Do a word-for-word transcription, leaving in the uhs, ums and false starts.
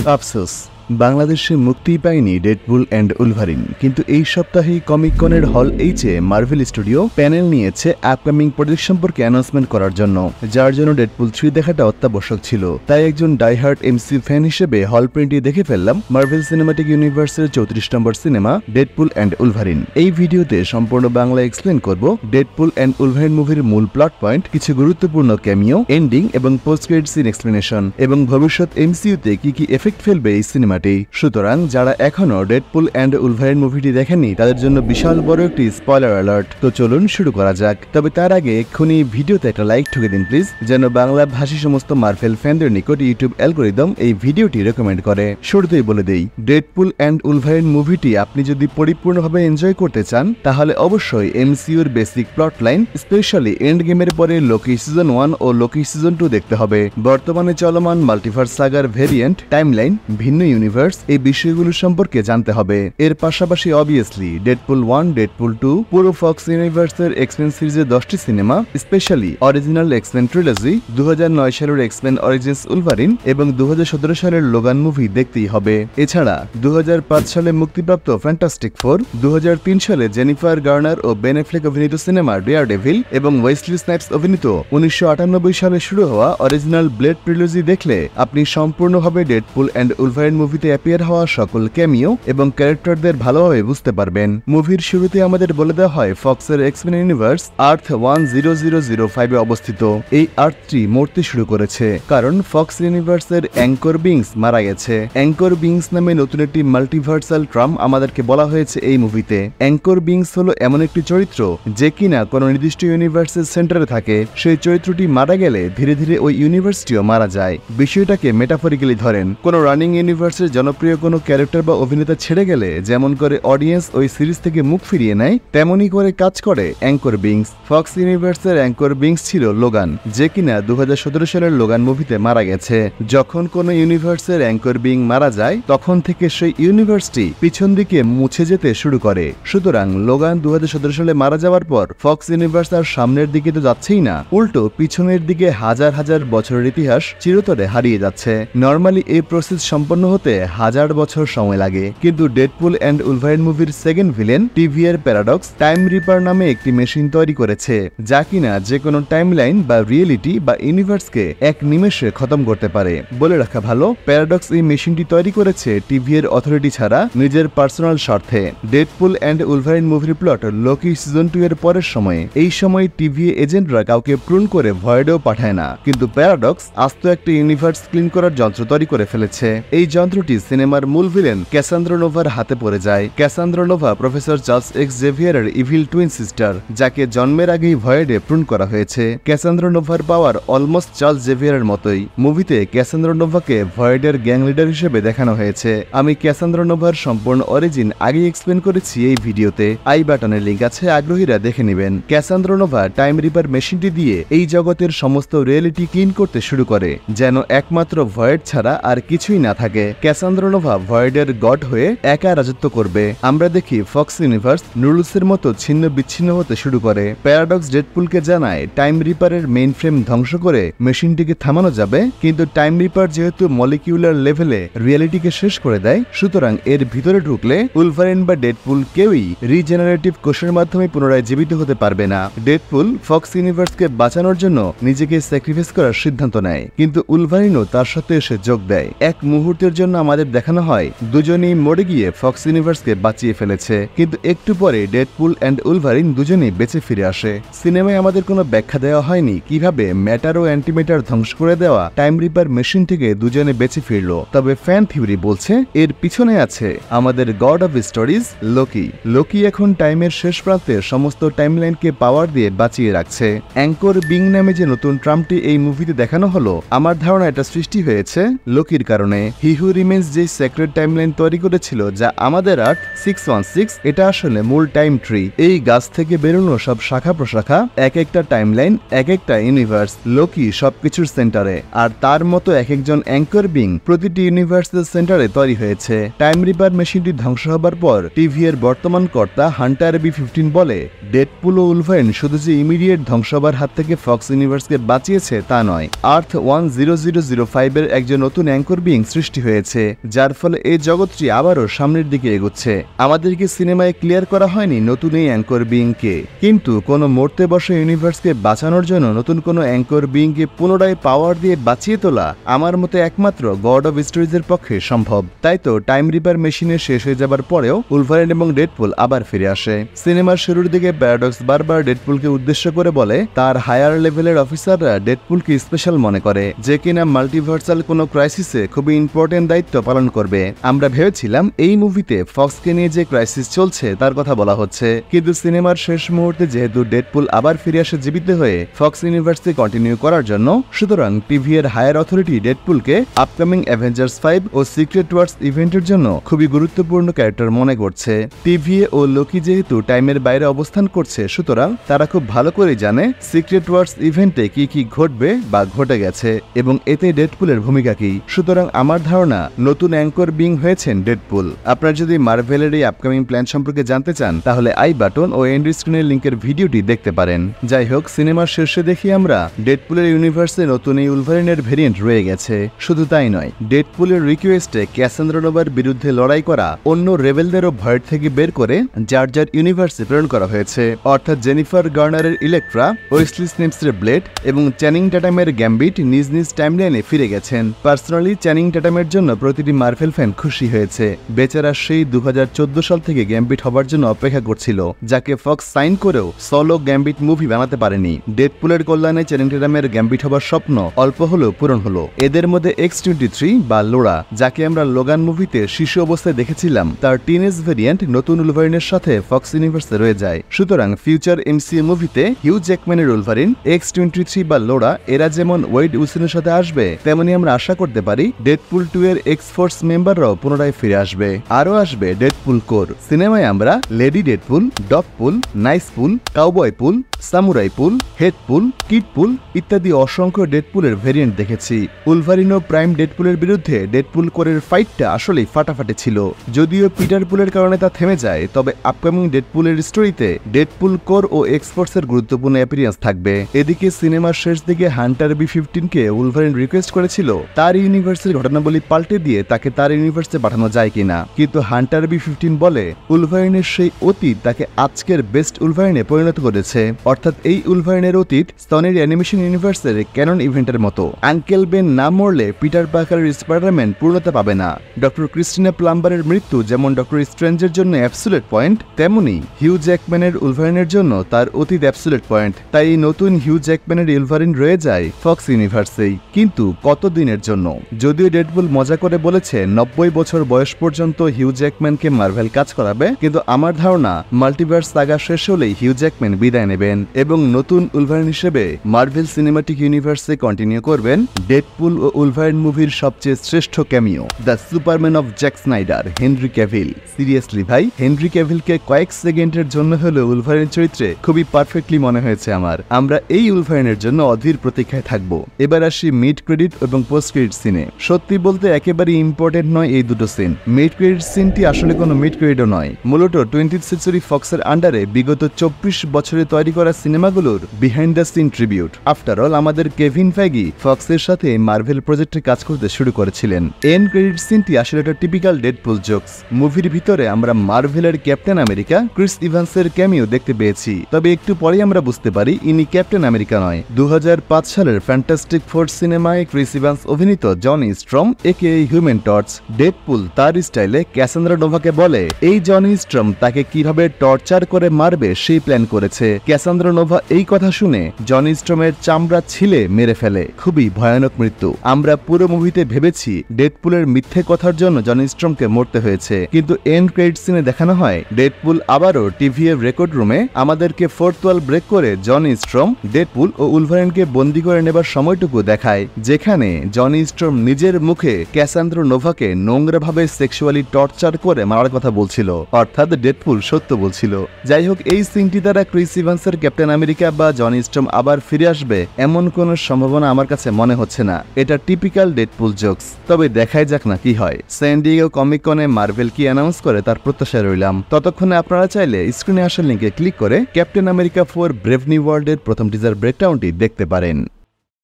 আফসোস, বাংলাদেশে মুক্তিই পায়নি ডেডপুল অ্যান্ড উলভারিন, কিন্তু এই সপ্তাহে কমিক কনের হল এইচে মার্ভেল স্টুডিও প্যানেল নিয়েছে আপকামিং প্রজেক্ট সম্পর্কে অ্যানাউন্সমেন্ট করার জন্য, যার জন্য ডেডপুল থ্রি দেখাটা অত্যাবশ্যক ছিল। তাই একজন ডাইহার্ট এমসি ফ্যান হিসেবে হল প্রিন্টে দেখে ফেললাম মার্ভেল সিনেমাটিক ইউনিভার্সের চৌত্রিশ number cinema Deadpool and Wolverine. এই ভিডিওতে সম্পূর্ণ বাংলা এক্সপ্লেন করব ডেডপুল অ্যান্ড উলভারিন মুভির মূল প্লট পয়েন্ট, কিছু গুরুত্বপূর্ণ ক্যামিও, এন্ডিং এবং পোস্ট ক্রেডিট সিন এক্সপ্লেনেশন, এবং ভবিষ্যৎ এমসিইউতে কি কি এফেক্ট ফেলবে এই সিনেমা। সুতরাং যারা এখনো ডেডপুল অ্যান্ড উলভারিন মুভিটি দেখেননি তাদের জন্য বিশাল বড় একটি স্পয়লার অ্যালার্ট। তো চলুন শুরু করা যাক। তবে তার আগে এক্ষুনি ভিডিওতে একটা লাইক ঠুকে দিন প্লিজ, যেন বাংলা ভাষী সমস্ত মার্ভেল ফ্যানদের নিকট ইউটিউব অ্যালগরিদম এই ভিডিওটি রেকমেন্ড করে। শুরুতেই বলে দেই, ডেডপুল অ্যান্ড উলভারিন মুভিটি আপনি যদি পরিপূর্ণভাবে এনজয় করতে চান তাহলে অবশ্যই এমসিইউর basic plot line, specially end গেমের পরে লোকি সিজন ওয়ান ও লোকি সিজন টু দেখতে হবে। বর্তমানে চলমান মাল্টিভার্স সাগার ভেরিয়েন্ট, টাইমলাইন, ভিন্ন ইউনিভার্স, এই বিষয়গুলো সম্পর্কে জানতে হবে। এর পাশাপাশি obviously Deadpool one, Deadpool two, পুরো ফক্স ইউনিভার্সের এক্সমেন সিরিজের দশটি cinema, specially original X Men trilogy, দু হাজার নয় সালের এক্সমেন অরিজিনস উলভারিন এবং দু হাজার সতেরো সালের লোগান মুভি দেখতেই হবে। এছাড়া দু হাজার পাঁচ সালে মুক্তিপ্রাপ্ত ফ্যান্টাস্টিক ফোর, দু হাজার তিন সালে জেনিফার গার্নার ও বেন অ্যাফ্লেক অভিনীত সিনেমা ডেয়ারডেভিল এবং ওয়েসলি স্নাইপস অভিনীত উনিশশো আটানব্বই সালে শুরু হওয়া অরিজিনাল ব্লেড ট্রিলজি দেখলে আপনি সম্পূর্ণভাবে ডেডপুল অ্যান্ড উলভারিন মুভিতে অ্যাপিয়ার হওয়া সকল ক্যামিও এবং ক্যারেক্টারদের ভালোভাবে বুঝতে পারবেন। মুভির শুরুতে আমাদের বলে দেওয়া হয় ফক্সের X Men universe Earth one zero zero zero five এ অবস্থিত। এই আর্থটি মরতে শুরু করেছে কারণ ফক্স ইউনিভার্সের অ্যাঙ্কর বিংস মারা গেছে। অ্যাঙ্কর বিংস নামে নতুন একটি মাল্টিভার্সাল ট্রাম আমাদেরকে বলা হয়েছে এই মুভিতে। অ্যাঙ্কর বিংস হলো এমন একটি চরিত্র যে কিনা কোনো নির্দিষ্ট ইউনিভার্সের সেন্টারে থাকে। সেই চরিত্রটি মারা গেলে ধীরে ধীরে ওই ইউনিভার্সটিও মারা যায়। বিষয়টাকে মেটাফরিক্যালি ধরেন, কোনো রানিং ইউনিভার্সের জনপ্রিয় কোনো ক্যারেক্টার বা অভিনেতা ছেড়ে গেলে যেমন করে অডিয়েন্স ওই সিরিজ থেকে মুখ ফিরিয়ে নেয়, তেমনই করে কাজ করে অ্যাঙ্কর বিংস। ফক্স ইউনিভার্সের অ্যাঙ্কর বিংস ছিল লোগান, যে কিনা দু হাজার সতেরো সালের লোগান মুভিতে মারা গেছে। যখন কোনো ইউনিভার্সের অ্যাঙ্কর বিং মারা যায় তখন থেকে সেই ইউনিভার্সটি পিছন দিকে মুছে যেতে শুরু করে। সুতরাং লোগান দু হাজার সতেরো সালে মারা যাওয়ার পর ফক্স ইউনিভার্স আর সামনের দিকে তো যাচ্ছেই না, উল্টো পিছনের দিকে হাজার হাজার বছরের ইতিহাস চিরতরে হারিয়ে যাচ্ছে। নর্মালি এই প্রসেস সম্পন্ন হতে হাজার বছর সময় লাগে, কিন্তু ডেডপুল অ্যান্ড উলভারিন মুভির সেকেন্ড ভিলেন টিভিএর প্যারাডক্স টাইম রিপার নামে একটি মেশিন তৈরি করেছে, যা কিনা যে কোনো টাইমলাইন বা রিয়েলিটি বা ইউনিভার্সকে এক নিমেষে খতম করতে পারে। বলে রাখা ভালো, প্যারাডক্স এই মেশিনটি তৈরি করেছে টিভিএর অথরিটি ছাড়া নিজের পার্সোনাল স্বার্থে। ডেডপুল অ্যান্ড উলভারিন মুভির প্লট লোকি সিজন টু এর পরের সময়ে। এই সময় টিভিএ এজেন্টরা কাউকে প্রুন করে ভয়েডেও পাঠায় না, কিন্তু প্যারাডক্স আস্ত একটা ইউনিভার্স ক্লিন করার যন্ত্র তৈরি করে ফেলেছে। এই যন্ত্রটি সিনেমার মূল ভিলেন ক্যাসান্দ্রা নোভার হাতে পড়ে যায়। Cassandra Nova professor Charles X জেভিয়ারের ইভিল টুইন সিস্টার, যাকে জন্মের আগেই ভয়েডে প্রুন করা হয়েছে। ক্যাসান্দ্রা নোভার পাওয়ার অলমোস্ট চার্লস জেভিয়ারের মতোই। মুভিতে ক্যাসান্দ্রা নোভাকে ভয়েডের গ্যাং লিডার হিসেবে দেখানো হয়েছে। আমি ক্যাসান্দ্রা নোভার সম্পূর্ণ অরিজিন আগেই এক্সপ্লেন করেছি এই ভিডিওতে, আই বাটনের লিঙ্ক আছে, আগ্রহীরা দেখে নেবেন। ক্যাসান্দ্রা নোভা টাইম রিপার মেশিনটি দিয়ে এই জগতের সমস্ত রিয়েলিটি ক্লিন করতে শুরু করে, যেন একমাত্র ভয়েড ছাড়া আর কিছুই না থাকে। ক্যাসান্দ্রা নোভা ভয়েডের গড হয়ে একা রাজত্ব করবে। আমরা দেখি ফক্স ইউনিভার্স নুডলসের মতো ছিন্ন বিচ্ছিন্ন হতে শুরু করে। প্যারাডক্স ডেডপুলকে জানায় টাইম রিপারের মেইন ফ্রেম ধ্বংস করে মেশিনটিকে থামানো যাবে, কিন্তু টাইম রিপার যেহেতু মলিকিউলার লেভেলে রিয়েলিটিকে শেষ করে দেয়, সুতরাং এর ভিতরে ঢুকলে উলভারিন বা ডেডপুল কেউই রিজেনারেটিভ কোষের মাধ্যমে পুনরায় জীবিত হতে পারবে না। ডেডপুল ফক্স ইউনিভার্সকে বাঁচানোর জন্য নিজেকে স্যাক্রিফাইস করার সিদ্ধান্ত নেয়, কিন্তু উলভারিনও তার সাথে এসে যোগ দেয়। এক মুহূর্তের জন্য আমাদের দেখানো হয় দুজনেই মরে গিয়ে ফক্স ইউনিভার্সকে বাঁচিয়ে ফেলেছে, কিন্তু একটু পরে ডেডপুল অ্যান্ড উলভারিন দুজনেই বেঁচে ফিরে আসে। সিনেমায় আমাদের কোনো ব্যাখ্যা দেওয়া হয়নি কিভাবে ম্যাটার ও অ্যান্টিম্যাটার ধ্বংস করে দেওয়া টাইম রিপার মেশিন থেকে দুজনে বেঁচে ফিরল। তবে ফ্যান থিওরি বলছে এর পিছনে আছে আমাদের god of stories Loki. Loki এখন টাইমের শেষ প্রান্তে সমস্ত টাইমলাইনকে পাওয়ার দিয়ে বাঁচিয়ে রাখছে। অ্যাঙ্কর বিং নামে যে নতুন ট্রামটি এই মুভিতে দেখানো হলো, আমার ধারণা এটা সৃষ্টি হয়েছে লোকির কারণে। হি হু রিমেন্স যে সেক্রেট টাইমলাইন তৈরি করেছিল, যা আমাদের আর্ট সিক্স ওয়ান সিক্স, এটা আসলে মূল টাইম ট্রি। এই গাছ থেকে বেরোনো সব শাখা প্রশাখা এক একটা টাইমলাইন, এক একটা ইউনিভার্স। লোকি সবকিছুর সেন্টারে, আর তার মতো এক একজন অ্যাঙ্কর বিং প্রতিটি ইউনিভার্সের সেন্টারে তৈরি হয়েছে। টাইম রিপার মেশিনটি ধ্বংস হবার পর টিভি এর বর্তমান কর্তা হান্টার বি ফিফটিন বলে, ডেডপুল ও উলভারিন শুধু যে ইমিডিয়েট ধ্বংস হবার হাত থেকে ফক্স ইউনিভার্সকে বাঁচিয়েছে তা নয়, Earth one zero zero zero five এর একজন নতুন অ্যাঙ্কর বিং সৃষ্টি হয়েছে। গেছে, যার ফলে এই জগৎটি আবারও সামনের দিকে এগোচ্ছে। আমাদেরকে সিনেমায় ক্লিয়ার করা হয়নি নতুন এই অ্যাঙ্কর বিইংকে, কিন্তু কোনো মরতে বসা ইউনিভার্সকে বাঁচানোর জন্য নতুন কোনো অ্যাঙ্কর বিইংকে পুনরায় পাওয়ার দিয়ে বাঁচিয়ে তোলা আমার মতে একমাত্র গড অফ স্টোরিজের পক্ষে সম্ভব। তাই তো টাইম রিপার মেশিনে শেষ হয়ে যাবার পরেও উলভারিন এবং ডেডপুল আবার ফিরে আসে। সিনেমার শুরুর দিকে প্যারাডক্স বারবার ডেডপুলকে উদ্দেশ্য করে বলে তার হায়ার লেভেলের অফিসাররা ডেডপুলকে স্পেশাল মনে করে, যে কিনা মাল্টিভার্সাল কোনো ক্রাইসিসে খুবই ইম্পর্টেন্ট দায়িত্ব পালন করবে। আমরা ভেবেছিলাম এই মুভিতে ফক্সকে নিয়ে যে ক্রাইসিস চলছে তার কথা বলা হচ্ছে, কিন্তু সিনেমার শেষ মুহূর্তে যেহেতু ডেডপুল আবার ফিরে আসে জীবিত হয়ে ফক্স ইউনিভার্সে কন্টিনিউ করার জন্য, সুতরাং টিভি এর হায়ার অথরিটি ডেডপুলকে আপকামিং অ্যাভেঞ্জার্স ফাইভ ও সিক্রেট ওয়ার্স ইভেন্টের জন্য খুবই গুরুত্বপূর্ণ ক্যারেক্টার মনে করছে। টিভি ও লোকি যেহেতু টাইমের বাইরে অবস্থান করছে, সুতরাং তারা খুব ভালো করে জানে সিক্রেট ওয়ার্স ইভেন্টে কি কি ঘটবে বা ঘটে গেছে এবং এতে ডেডপুলের ভূমিকা কি। সুতরাং আমার ধারণা নতুন অ্যাঙ্কর বিং হয়েছেন ডেডপুল। আপনারা যদি মার্ভেলের এই আপকামিং প্ল্যান সম্পর্কে জানতে চান তাহলে আই বাটন ও এন্ড স্ক্রিনের লিঙ্কের ভিডিওটি দেখতে পারেন। যাই হোক, সিনেমার শেষে দেখি আমরা ডেডপুলের ইউনিভার্সে নতুন এই উলভারিনের ভেরিয়েন্ট রয়ে গেছে। শুধু তাই নয়, ডেডপুলের রিকোয়েস্টে ক্যাসান্দ্রা নোভার বিরুদ্ধে লড়াই করা অন্য রেবেলদেরও ভয়ের থেকে বের করে যার যার ইউনিভার্সে প্রেরণ করা হয়েছে, অর্থাৎ জেনিফার গার্নারের ইলেকট্রা, ওয়েসলি স্নেপসের ব্লেড এবং চ্যানিং ট্যাটামের গ্যাম্বিট নিজ নিজ টাইমলাইনে ফিরে গেছেন। পার্সোনালি চ্যানিং ট্যাটামের জন্য প্রতিটি মার্ভেল ফ্যান খুশি হয়েছে। বেচারা সেই দু হাজার চোদ্দ সাল থেকে গ্যাম্বিট হবার জন্য অপেক্ষা করছিল, যাকে ফক্স সাইন করেও সলো গ্যাম্বিট মুভি বানাতে পারেনি। ডেডপুলের কল্যাণে চ্যানিং ট্যাটামের গ্যাম্বিট হবার স্বপ্ন অল্প হলেও পূরণ হলো। এদের মধ্যে এক্স টোয়েন্টি থ্রি বা লোরা, যাকে আমরা লোগান মুভিতে শিশু অবস্থায় দেখেছিলাম, তার টিনেজ ভেরিয়েন্ট নতুন উলভারিনের সাথে ফক্স ইউনিভার্সে রয়ে যায়। সুতরাং ফিউচার এমসিইউ মুভিতে হিউ জ্যাকম্যানের উলভারিন, এক্স টোয়েন্টি থ্রি বা লোরা এরা যেমন ওয়েড উইলসনের সাথে আসবে, তেমনি আমরা আশা করতে পারি ডেডপুল টু এর এক্স ফোর্স মেম্বাররাও পুনরায় ফিরে আসবে। আরও আসবে ডেডপুল কোর। সিনেমায় আমরা lady Deadpool, Dogpool, Nicepool, cowboy pool, samurai pool, Headpool, Kidpool ইত্যাদি অসংখ্য ডেডপুলের ভেরিয়েন্ট দেখেছি। উলভারিন ও প্রাইম ডেডপুলের বিরুদ্ধে ডেডপুল কোরের ফাইটটা আসলেই ফাটাফাটি ছিল। যদিও পিটার পুলের কারণে তা থেমে যায়, তবে আপকামিং ডেডপুলের স্টোরিতে ডেডপুল কোর ও এক্সফোর্সের গুরুত্বপূর্ণ অ্যাপিয়ারেন্স থাকবে। এদিকে সিনেমার শেষ দিকে হান্টার বি ফিফটিন কে উলভারিন রিকোয়েস্ট করেছিল তার ইউনিভার্সের ঘটনাবলী পাল্টে দিয়ে তাকে তার ইউনিভার্সে পাঠানো যায় কিনা, কিন্তু হান্টার বি ফিফটিন বলে উলভারিনের সেই অতীত তাকে আজকের বেস্ট উলভারিনে পরিণত করেছে, অর্থাৎ এই উলভারিনের অতীত স্তনের অ্যানিমেশন ইউনিভার্সের ক্যানন ইভেন্টের মতো। আঙ্কেল বেন না মরলে পিটার পার্কারের স্পাইডারম্যান পূর্ণতা পাবে না। ডক্টর ক্রিস্টিনা প্লাম্বারের মৃত্যু যেমন ডক্টর স্ট্রেঞ্জের জন্য অ্যাবসোলিউট পয়েন্ট, তেমনি হিউ জ্যাকম্যানের উলভারিনের জন্য তার অতীত অ্যাবসোলিউট পয়েন্ট। তাই এই নতুন হিউ জ্যাকম্যানের উলভারিন রয়ে যায় ফক্স ইউনিভার্সেই, কিন্তু কতদিনের জন্য? যদিও ডেডপুল মজা করে বলেছে নব্বই বছর বয়স পর্যন্ত হিউ জ্যাকম্যানকে মার্ভেল কাজ করাবে, কিন্তু আমার ধারণা মাল্টিভার্স সাগা শেষ হলেই হিউ জ্যাকম্যান বিদায় নেবেন এবং নতুন উলভারিন হিসেবে মার্ভেল সিনেমাটিক ইউনিভার্সে কন্টিনিউ করবেন ডেডপুল ও উলভারিন মুভির সবচেয়ে শ্রেষ্ঠ cameo, the Superman of Zack Snyder, Henry Cavill. Seriously ভাই, হেনরি ক্যাভিলকে কয়েক সেকেন্ডের জন্য হলেও উলভারিন চরিত্রে খুবই পারফেক্টলি মনে হয়েছে আমার। আমরা এই উলভারিনের জন্য অধীর প্রতীক্ষায় থাকবো। এবার আসি মিড ক্রেডিট এবং পোস্ট ক্রেডিট সিনে। সত্যি বলতে একেবারে ইম্পর্টেন্ট নয় এই দুটো সিন। মিড ক্রেডিট সিনটি আসলে কোনো মিড ক্রেডিটও নয়, মূলত টোয়েন্টিথ সেঞ্চুরি ফক্সের আন্ডারে বিগত চব্বিশ বছরে তৈরি করা সিনেমাগুলোর behind the scene tribute. After all আমাদের কেভিন ফ্যাগি ফক্সের সাথে মার্ভেল প্রজেক্টে কাজ করতে শুরু করেছিলেন। এন্ড ক্রেডিট সিনটি আসলে একটা টিপিক্যাল ডেডপুল জোকস। মুভির ভিতরে আমরা মার্ভেলের ক্যাপ্টেন আমেরিকা ক্রিস ইভান্সের ক্যামিও দেখতে পেয়েছি, তবে একটু পরে আমরা বুঝতে পারি ইনি ক্যাপ্টেন আমেরিকা নয়। দু হাজার পাঁচ সালের ফ্যান্টাস্টিক ফোর সিনেমায় ক্রিস ইভান্স অভিনীত জনি স্ট্রম একে হিউম্যান টর্চ। ডেডপুল তার স্টাইলে ক্যাসান্দ্রা নোভাকে বলে এই জনি স্ট্রম তাকে কিভাবে টর্চার করে মারবে সেই প্ল্যান করেছে। ক্যাসান্দ্রা নোভা এই কথা শুনে জনি স্ট্রমের চামড়া ছিলে মেরে ফেলে। খুবই ভয়ানক মৃত্যু। আমরা পুরো মুভিতে ভেবেছি ডেডপুলের মিথ্যে কথার জন্য জনি স্ট্রমকে মরতে হয়েছে, কিন্তু এন্ড ক্রেডিট সিনে দেখানো হয় ডেডপুল আবারও টিভি এর রেকর্ড রুমে আমাদেরকে ফোর্থ ওয়াল ব্রেক করে জনি স্ট্রম, ডেডপুল ও উলভারিনকে বন্দী করে নেবার সময়টুকু দেখায়, যেখানে জনি স্ট্রম নিজের মুখে ক্যাসান্দ্রা নোভাকে নোংরাভাবে সেক্সুয়ালি টর্চার করে মারার কথা বলছিল, অর্থাৎ ডেডপুল সত্য বলছিল। যাই হোক, এই সিনটি দ্বারা ক্রিস ইভান্সের ক্যাপ্টেন আমেরিকা বা জনি স্ট্রম আবার ফিরে আসবে এমন কোনো সম্ভাবনা আমার কাছে মনে হচ্ছে না। এটা টিপিক্যাল ডেডপুল জোকস। তবে দেখাই যাক না কি হয়। স্যান ডিয়েগো কমিক কনে মার্ভেল কি অ্যানাউন্স করে তার প্রত্যাশায় রইলাম। ততক্ষণে আপনারা চাইলে স্ক্রিনে আসার লিঙ্কে ক্লিক করে Captain America four brave new ওয়ার্ল্ডের প্রথম টিজার ব্রেকডাউনটি দেখতে পারেন।